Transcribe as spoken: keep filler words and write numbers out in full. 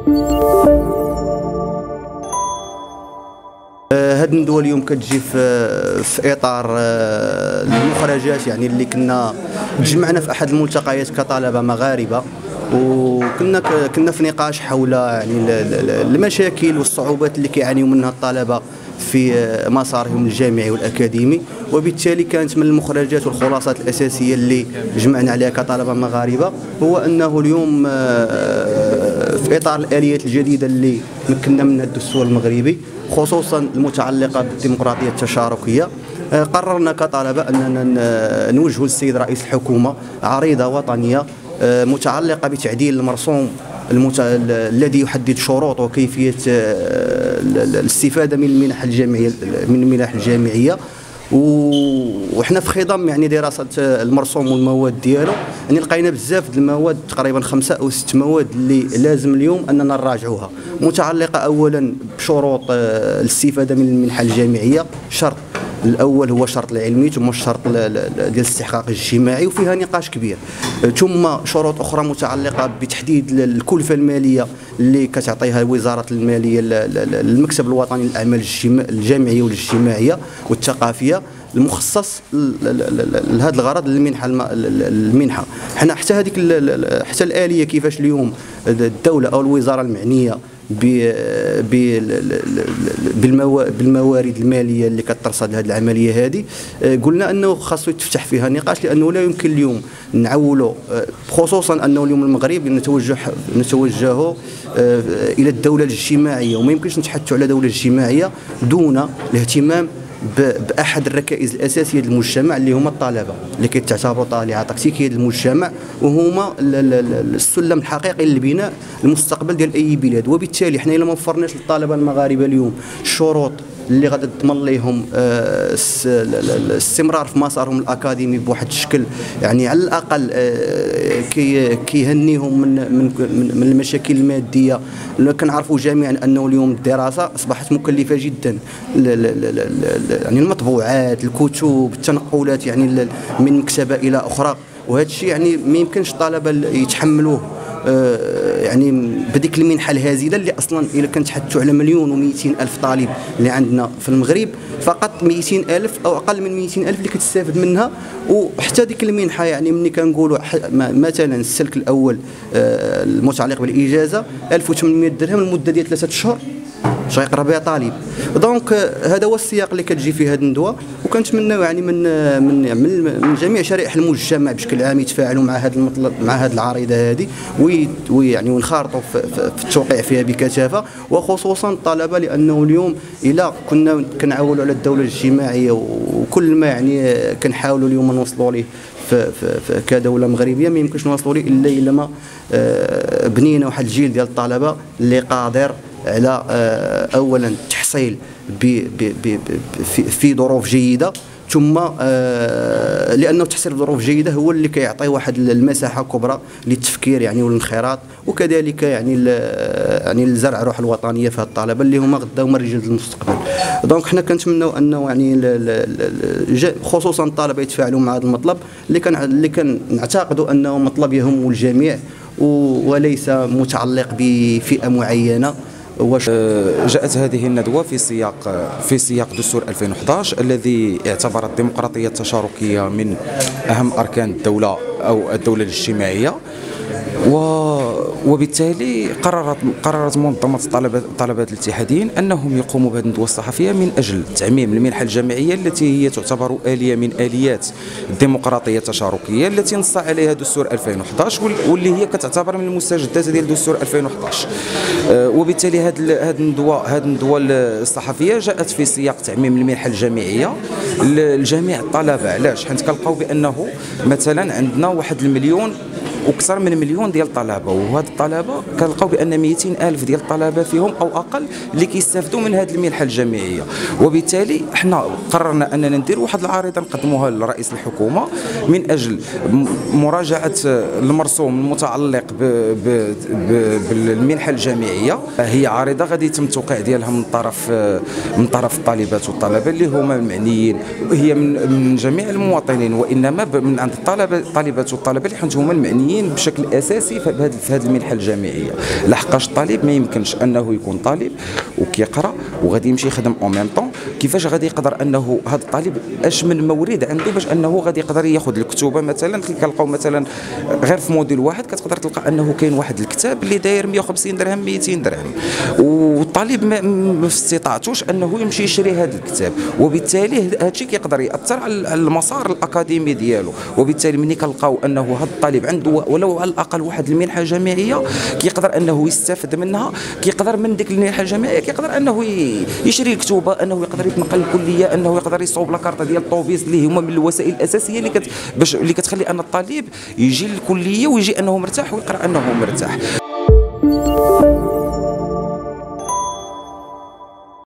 هاد الندوه اليوم كتجي في في اطار المخرجات يعني اللي كنا تجمعنا في احد الملتقيات كطلبه مغاربه، وكنا كنا في نقاش حول يعني المشاكل والصعوبات اللي كيعانيوا منها الطلبه في مسارهم الجامعي والاكاديمي. وبالتالي كانت من المخرجات والخلاصات الاساسيه اللي جمعنا عليها كطلبه مغاربه هو انه اليوم في اطار الاليات الجديده اللي مكنا منها الدستور المغربي، خصوصا المتعلقه بالديمقراطيه التشاركيه، قررنا كطلبه اننا نوجه للسيد رئيس الحكومه عريضه وطنيه متعلقه بتعديل المرسوم المت... الذي يحدد شروط وكيفيه الاستفاده من المنح الجامعيه من المنح الجامعيه. وحنا في خضم يعني دراسه المرسوم والمواد ديالو، يعني لقينا بزاف د المواد، تقريبا خمسه او ست مواد اللي لازم اليوم اننا نراجعوها، متعلقه اولا بشروط الاستفاده من المنحه الجامعيه. شرط الاول هو شرط العلمي، ثم الشرط ديال الاستحقاق الاجتماعي، وفيها نقاش كبير، ثم شروط اخرى متعلقه بتحديد الكلفه الماليه اللي كتعطيها وزاره الماليه للمكتب الوطني للاعمال الجامعيه والاجتماعيه والثقافيه المخصص لهذا الغرض للمنحه. المنحه حنا حتى هذيك حتى الاليه كيفاش اليوم الدوله او الوزاره المعنيه بالموارد الماليه اللي كترصد هذه العمليه هذه، قلنا انه خاصو يتفتح فيها نقاش، لانه لا يمكن اليوم نعولوا، خصوصا انه اليوم المغرب نتوجه نتوجهوا الى الدوله الاجتماعيه، وما يمكنش نتحدثوا على دوله اجتماعيه دون الاهتمام باحد الركائز الاساسيه للمجتمع اللي هما الطلبه، اللي كيتعتبروا طالعه تكتيكيه للمجتمع، وهما السلم الحقيقي للبناء المستقبل ديال اي بلاد. وبالتالي حنا الا ما وفرناش للطلبه المغاربه اليوم الشروط اللي غادي تضمن لهم الاستمرار في مسارهم الاكاديمي بواحد الشكل يعني على الاقل كيهنيهم من من من المشاكل الماديه، كنعرفوا جميعا انه اليوم الدراسه اصبحت مكلفه جدا، يعني المطبوعات، الكتب، التنقلات يعني من مكتبه الى اخرى، وهذا الشيء يعني ما يمكنش الطلبه يتحملوه يعني بديك المنحه الهازله اللي اصلا الا كنتحدثوا على مليون ومئتين الف طالب اللي عندنا في المغرب، فقط مئتين الف او اقل من مئتين الف اللي كتستافد منها. وحتى ديك المنحه يعني ملي كنقولوا مثلا السلك الاول المتعلق بالاجازه ألف وثمانمئة درهم لمده ديال ثلاثه اشهر، شي يقرا بها طالب. دونك هذا هو السياق اللي كتجي فيه هذه الندوه، وكنتمناو يعني من من من جميع شرائح المجتمع بشكل عام يتفاعلوا مع هذا المطلب مع هذه العريضه هذه، ويعني ونخارطوا في, في التوقيع فيها بكثافه، وخصوصا الطلبه، لانه اليوم الا كنا كنعولوا على الدوله الاجتماعيه وكل ما يعني كنحاولوا اليوم نوصلوا ليه في, في, في كدوله مغربيه، ما يمكنش نوصلوا ليه الا الا ما بنينا واحد الجيل ديال الطلبه اللي قادر على اولا التحصيل في ظروف جيده، ثم لانه التحصيل بظروف جيده هو اللي كيعطي واحد المساحه كبرى للتفكير يعني والانخراط، وكذلك يعني يعني الزرع روح الوطنيه في هاد الطلبه اللي هما غدا هما رجال المستقبل. دونك حنا كنتمناو انه يعني خصوصا الطلبه يتفاعلوا مع هذا المطلب اللي كان اللي كنعتقدوا انه مطلب يهم الجميع وليس متعلق بفئه معينه. جاءت هذه الندوة في سياق في سياق دستور ألفين وأحد عشر الذي اعتبر الديمقراطية التشاركية من أهم أركان الدولة أو الدولة الاجتماعية، وبالتالي قررت قررت منظمة الطلبة الاتحاديين أنهم يقوموا بهذه الندوة الصحفية من أجل تعميم المنحة الجامعية التي هي تعتبر آلية من آليات الديمقراطية التشاركية التي نص عليها دستور ألفين وأحد عشر، واللي هي كتعتبر من المستجدات ديال دستور ألفين وأحد عشر. وبالتالي هذه هذه الندوة هذه الندوة الصحفية جاءت في سياق تعميم المنحة الجامعية لجميع الطلبة. علاش؟ حيت كنلقاو بأنه مثلا عندنا واحد المليون واكثر من مليون ديال الطلبه، وهاد الطلبه كنلقاو بان مئتين الف ديال الطلبه فيهم او اقل اللي كيستافدوا من هذه المنحه الجامعيه. وبالتالي حنا قررنا اننا ندير واحد العريضه نقدموها لرئيس الحكومه من اجل مراجعه المرسوم المتعلق بالمنحه الجامعيه. هي عريضه غادي يتم التوقيع ديالها من طرف من طرف الطالبات والطلبه اللي هما المعنيين، هي من, من جميع المواطنين، وانما من عند الطلبه الطالبات والطلبه اللي حيت هما المعنيين مهمين بشكل اساسي في هذه في هذه المنحه الجامعيه. لحقاش الطالب ما يمكنش انه يكون طالب وكيقرا وغادي يمشي يخدم اون ميم طون. كيفاش غادي يقدر انه هذا الطالب اش من مورد عنده باش انه غادي يقدر ياخذ الكتوبه؟ مثلا كنلقاو مثلا غير في موديل واحد كتقدر تلقى انه كاين واحد الكتاب اللي داير مية وخمسين درهم مئتين درهم، والطالب ما, ما في استطاعتوش انه يمشي يشري هذا الكتاب، وبالتالي هذا الشيء كيقدر ياثر على المسار الاكاديمي ديالو. وبالتالي ملي كنلقاو انه هذا الطالب عنده ولو على الاقل واحد المنحه جامعيه كيقدر انه يستافد منها، كيقدر من ديك المنحه الجامعيه كيقدر انه يشري الكتوبه، انه يقدر يتنقل الكليه، انه يقدر يصوب لاكارطه ديال الطوبيس اللي هما من الوسائل الاساسيه اللي كت باش اللي كتخلي ان الطالب يجي للكليه ويجي انه مرتاح ويقرا انه مرتاح.